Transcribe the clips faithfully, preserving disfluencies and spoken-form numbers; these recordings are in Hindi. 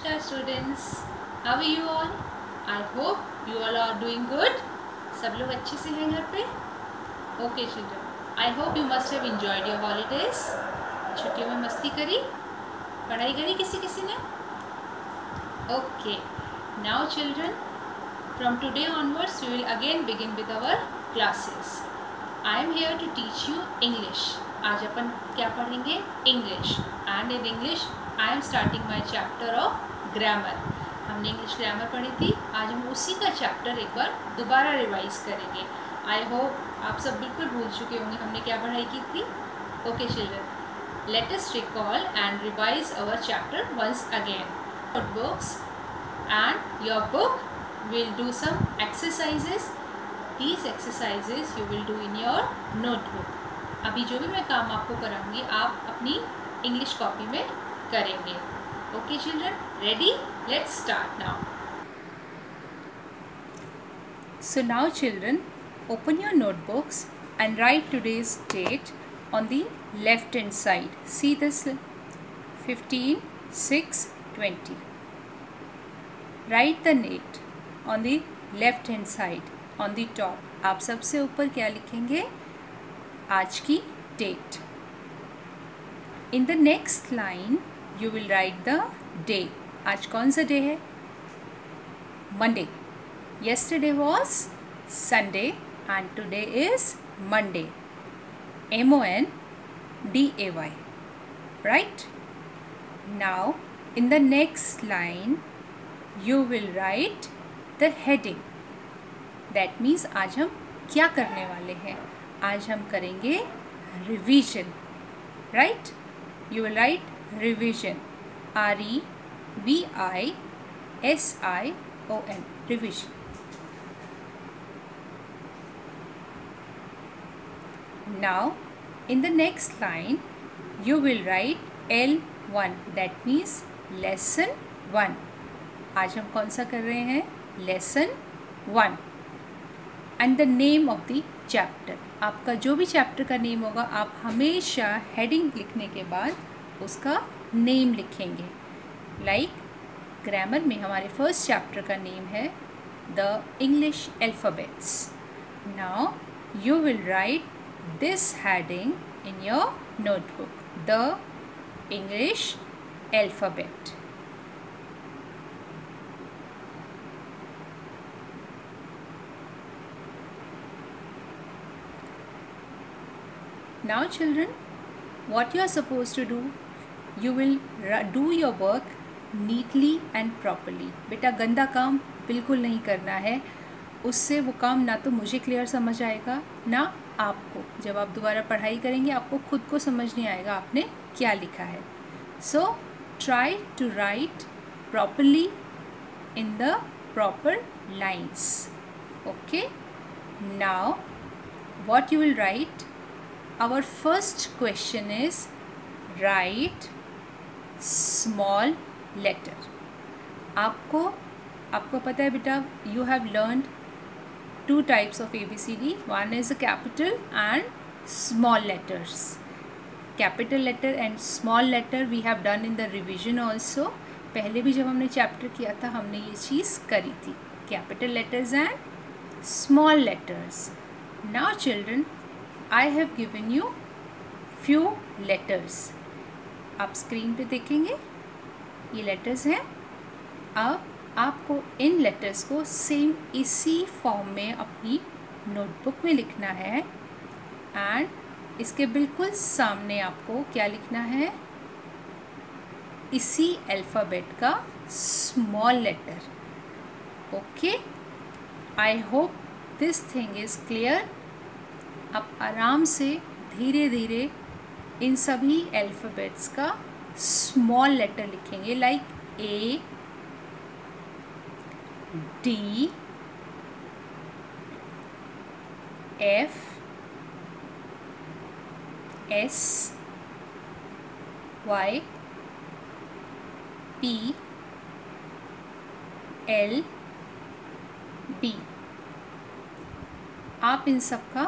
Namaskar students, how are you all? I hope you all are doing good. सब लोग अच्छे से हैं घर पे? Okay children, I hope you must have enjoyed your holidays. छुट्टियों में मस्ती करी, पढ़ाई करी किसी किसी ने? Okay, now children, from today onwards we will again begin with our classes. I am here to teach you English. आज अपन क्या पढ़ेंगे? English. And in English I am starting my chapter of grammar. हमने इंग्लिश ग्रामर पढ़ी थी, आज हम उसी का चैप्टर एक बार दोबारा रिवाइज करेंगे. आई होप आप सब बिल्कुल भूल चुके होंगे हमने क्या पढ़ाई की थी. Okay children, let us recall and revise our chapter once again. Notebooks and your book will do some exercises. These exercises you will do in your notebook. अभी जो भी मैं काम आपको कराऊंगी आप अपनी इंग्लिश कॉपी में करेंगे. Okay children, ready? Let's start now. So now children, open your notebooks and write today's date on the left hand side. See this, fifteen six twenty. Write the date on the left hand side on the top. आप सबसे ऊपर क्या लिखेंगे? आज की date. In the next line you will write the day. आज कौन सा डे है? Monday. Yesterday was Sunday and today is Monday. M O N D A Y. Right? Now in the next line you will write the heading. That means आज हम क्या करने वाले हैं? आज हम करेंगे revision. Right? You will write revision. R E V I S I O N. Revision. Now in the next line you will write L one. That means lesson one. आज हम कौन सा कर रहे हैं? lesson one. And the name of the chapter. आपका जो भी चैप्टर का नेम होगा आप हमेशा हेडिंग लिखने के बाद उसका नेम लिखेंगे. लाइक like, ग्रामर में हमारे फर्स्ट चैप्टर का नेम है the English alphabets. Now you will write this heading in your notebook, the English alphabet. Now children, what you are supposed to do, you will do your work neatly and properly. बेटा गंदा काम बिल्कुल नहीं करना है, उससे वो काम ना तो मुझे क्लियर समझ आएगा ना आपको. जब आप दोबारा पढ़ाई करेंगे आपको खुद को समझ नहीं आएगा आपने क्या लिखा है. So try to write properly in the proper lines. Okay, now what you will write. Our first question is write small letter. आपको आपको पता है बेटा, you have learned two types of A B C D. One is a capital and small letters. Capital letter and small letter we have done in the revision also. पहले भी जब हमने चैप्टर किया था हमने ये चीज़ करी थी. Capital letters and small letters. Now children, I have given you few letters. आप स्क्रीन पे देखेंगे ये लेटर्स हैं. अब आपको इन लेटर्स को सेम इसी फॉर्म में अपनी नोटबुक में लिखना है. एंड इसके बिल्कुल सामने आपको क्या लिखना है? इसी अल्फ़ाबेट का small letter. Okay, I hope this thing is clear. आप आराम से धीरे धीरे इन सभी अल्फ़ाबेट्स का स्मॉल लेटर लिखेंगे. Like A, D, F, S, Y, P, L, B. आप इन सब का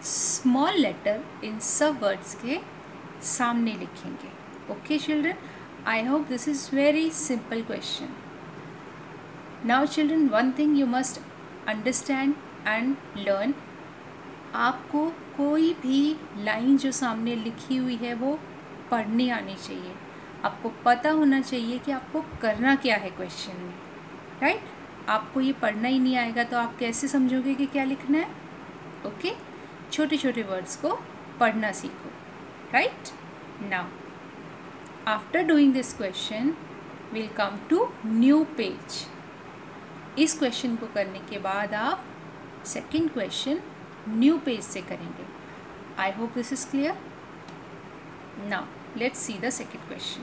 स्मॉल लेटर इन सब वर्ड्स के सामने लिखेंगे. Okay children, I hope this is very simple question. Now children, one thing you must understand and learn. आपको कोई भी लाइन जो सामने लिखी हुई है वो पढ़नी आनी चाहिए. आपको पता होना चाहिए कि आपको करना क्या है क्वेश्चन में, राइट right? आपको ये पढ़ना ही नहीं आएगा तो आप कैसे समझोगे कि क्या लिखना है. ओके, छोटे छोटे वर्ड्स को पढ़ना सीखो, right. Now after doing this question will come to new page. इस क्वेश्चन को करने के बाद आप सेकंड क्वेश्चन न्यू पेज से करेंगे. I hope this is clear. Now let's see the second question.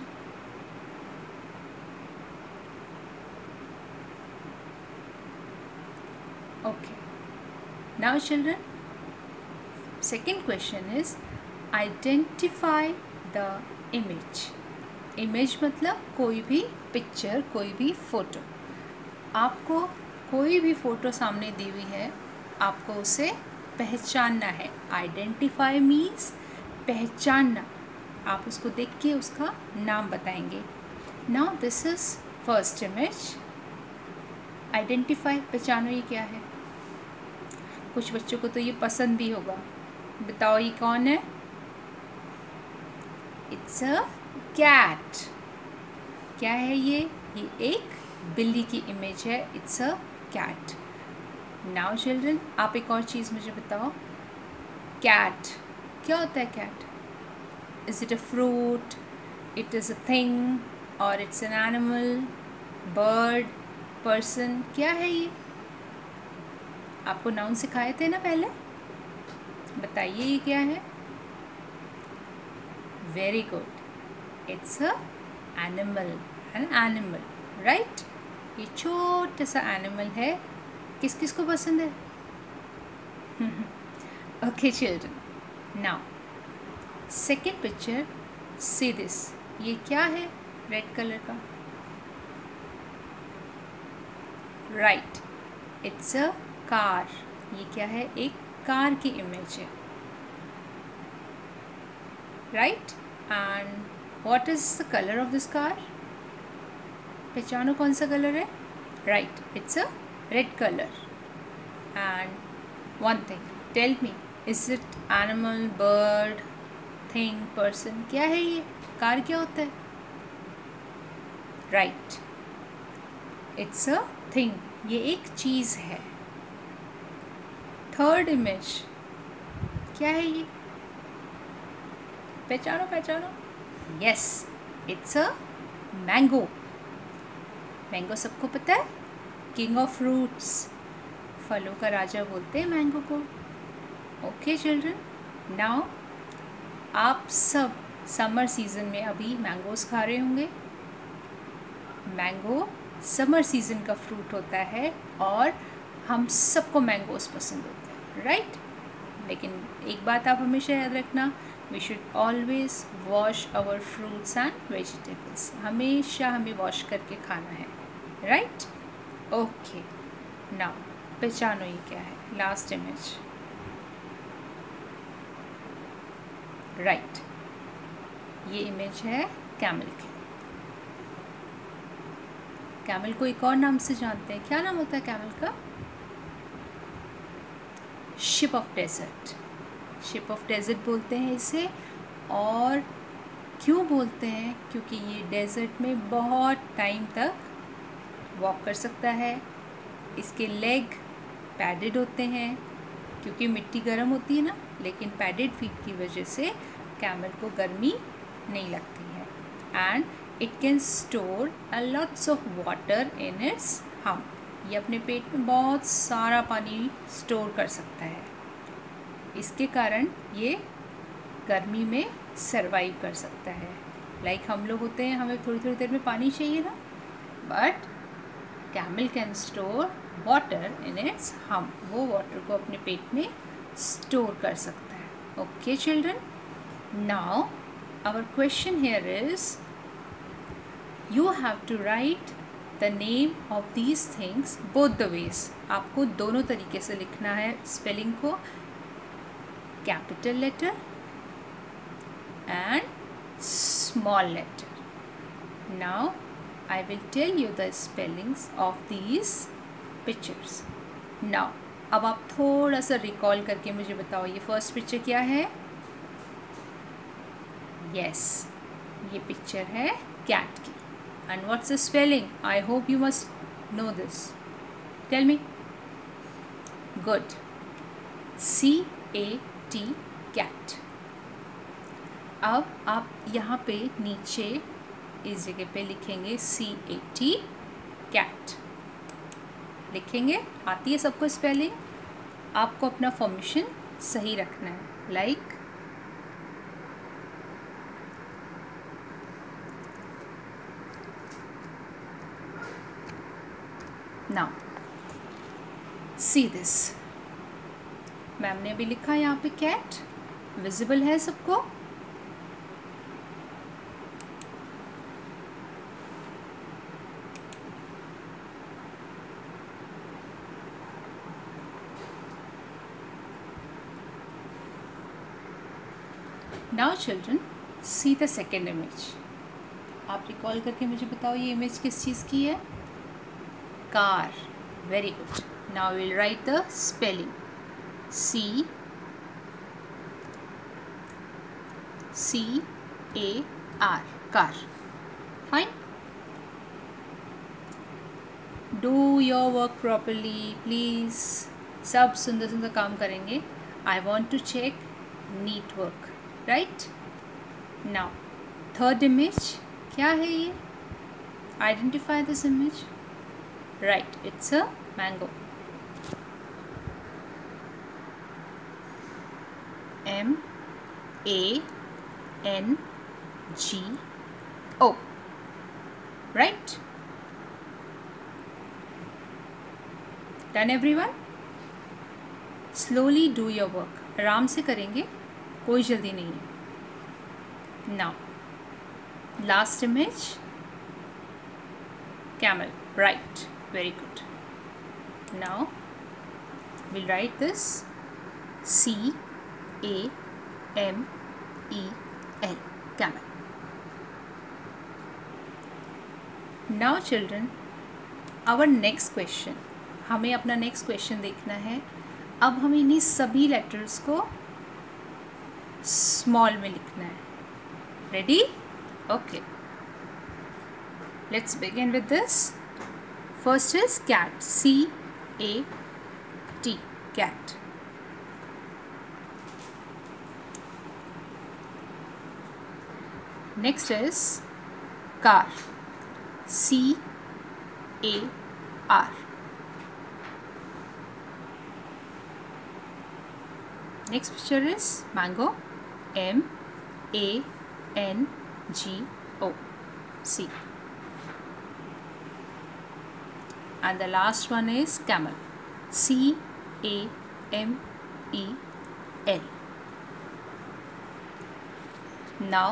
Okay, now children, second question is identify the image. Image मतलब कोई भी पिक्चर, कोई भी फ़ोटो. आपको कोई भी फ़ोटो सामने दी हुई है, आपको उसे पहचानना है. Identify means पहचानना. आप उसको देख के उसका नाम बताएंगे. Now this is first image. Identify, पहचानो ये क्या है. कुछ बच्चों को तो ये पसंद भी होगा. बताओ ये कौन है. It's a cat. क्या है ये ये एक बिल्ली की इमेज है. It's a cat. Now children, आप एक और चीज़ मुझे बताओ. कैट क्या होता है. Cat, is it a fruit, it is a thing, और it's an animal, bird, person. क्या है ये. आपको नाउन सिखाए थे ना पहले. बताइए ये क्या है. Very good, it's a animal. An animal, right. ये छोटा सा एनिमल है. किस किस को पसंद है. Okay children, now second picture, see this. ये क्या है रेड कलर का. Right, it's a car. ये क्या है. एक कार की इमेज है, right. And what is the colour of this car. पहचानो कौन सा कलर है. Right, it's a red colour. And one thing, tell me, is it animal, bird, thing, person. क्या है ये. कार क्या होता है. Right, it's a thing. ये एक चीज़ है. थर्ड इमेज क्या है ये. पहचानो पहचानो. Yes, it's a mango. Mango सबको पता है, किंग ऑफ फ्रूट्स. फलों का राजा बोलते हैं मैंगो को. ओके चिल्ड्रन, नाउ आप सब समर सीज़न में अभी मैंगोज खा रहे होंगे. मैंगो समर सीज़न का फ्रूट होता है और हम सबको मैंगोज पसंद होते हैं, राइट. लेकिन एक बात आप हमेशा याद रखना, we should always wash our fruits and vegetables. हमेशा हमें वॉश करके खाना है, राइट. ओके, नाउ पहचानो ये क्या है. Last image. राइट, ये इमेज है कैमल की. कैमल को एक और नाम से जानते हैं. क्या नाम होता है कैमल का. Ship of desert. Ship of desert बोलते हैं इसे. और क्यों बोलते हैं, क्योंकि ये डेजर्ट में बहुत टाइम तक वॉक कर सकता है. इसके लेग पैडेड होते हैं क्योंकि मिट्टी गर्म होती है ना, लेकिन पैडेड फीट की वजह से कैमल को गर्मी नहीं लगती है. And it can store a lots of water in its hump. ये अपने पेट में बहुत सारा पानी स्टोर कर सकता है. इसके कारण ये गर्मी में सरवाइव कर सकता है. लाइक like हम लोग होते हैं, हमें थोड़ी थोड़ी देर में पानी चाहिए ना, but camel can store water in its hump. वो वाटर को अपने पेट में स्टोर कर सकता है. Okay children, now our question here is, you have to write the name of these things both the ways. आपको दोनों तरीके से लिखना है स्पेलिंग को. Capital letter and small letter. Now I will tell you the spellings of these pictures. Now अब आप थोड़ा सा रिकॉल करके मुझे बताओ, ये फर्स्ट पिक्चर क्या है? यस, ये पिक्चर है कैट की. And what's the spelling? I hope you must know this. Tell me. Good. C A T, cat. अब आप यहाँ पे नीचे इस जगह पे लिखेंगे सी ए टी, कैट लिखेंगे. आती है सबको स्पेलिंग? आपको अपना फॉर्मेशन सही रखना है. Like now see this. Ma'am ने अभी लिखा यहाँ पे कैट. विजिबल है सबको? Now children, see the second image. आप रिकॉल करके मुझे बताओ ये इमेज किस चीज़ की है? Car. Very good. Now we will write the spelling. C C A R, car. Fine. Do your work properly, please. सब सुंदर सुंदर काम करेंगे. I want to check neat work. Right? Now, third image, क्या है ये? Identify this image. Right, it's a mango. M A N G O. Right? Done everyone? Slowly do your work. आराम से करेंगे, कोई जल्दी नहीं है. Now, last image, camel. Right, very good. Now, we'll write this C A M E L, camel. Now children, our next question, हमें अपना next question देखना है. अब हमें इन्हीं सभी लेटर्स को स्मॉल में लिखना है. Ready? Okay, let's begin with this. First is cat. C A T, cat. Next is car. C A R. Next picture is mango. M A N G O. C. And the last one is camel. C A M E L. Now,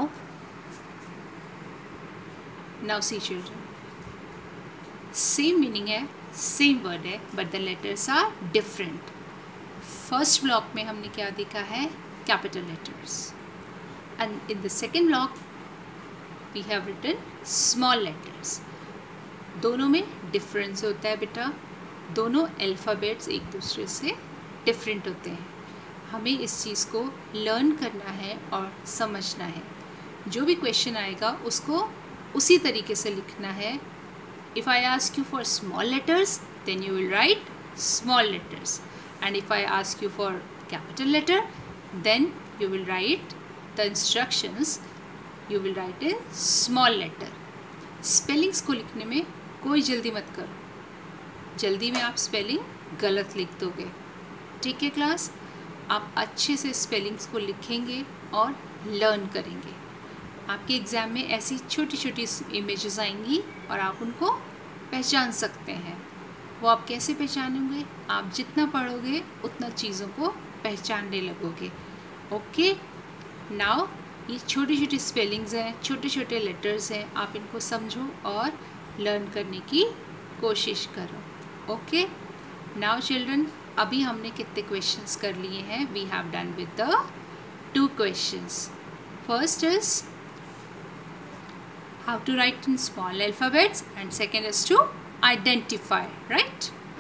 now see children. Same meaning है, same word है, but the letters are different. First block में हमने क्या देखा है? Capital letters. And in the second block we have written small letters. दोनों में डिफरेंस होता है बेटा. दोनों अल्फ़ाबेट्स एक दूसरे से डिफरेंट होते हैं. हमें इस चीज़ को लर्न करना है और समझना है. जो भी क्वेश्चन आएगा उसको उसी तरीके से लिखना है. If I ask you for small letters, then you will write small letters. And if I ask you for capital letter, then you will write the instructions, you will write in small letter. Spellings को लिखने में कोई जल्दी मत करो. जल्दी में आप स्पेलिंग गलत लिख दोगे. ठीक है क्लास? आप अच्छे से स्पेलिंग्स को लिखेंगे और लर्न करेंगे. आपके एग्ज़ाम में ऐसी छोटी छोटी इमेजेस आएंगी और आप उनको पहचान सकते हैं. वो आप कैसे पहचानेंगे? आप जितना पढ़ोगे उतना चीज़ों को पहचानने लगोगे. ओके, नाउ ये छोटी छोटी स्पेलिंग्स हैं, छोटे छोटे लेटर्स हैं. आप इनको समझो और लर्न करने की कोशिश करो. ओके, नाउ चिल्ड्रन, अभी हमने कितने क्वेश्चंस कर लिए हैं? We have done with the two questions. First is how to write in small alphabets, and second is to identify, right?